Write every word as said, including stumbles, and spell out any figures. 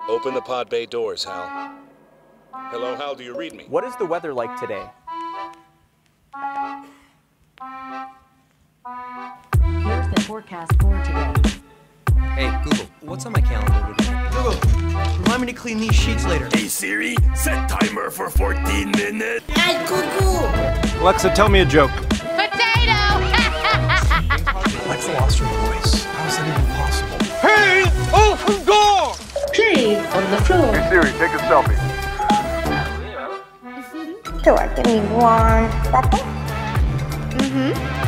Open the pod bay doors, Hal. Hello, Hal, do you read me? What is the weather like today? Here's the forecast for today. Hey, Google, what's on my calendar today? Google, remind me to clean these sheets later. Hey Siri, set timer for fourteen minutes. Hey, Google! Alexa, tell me a joke. Potato! Alexa lost her voice. How is that even possible? Hey, open door! Play on the floor. Hey Siri, take a selfie. Sure, give me one second. Mm-hmm.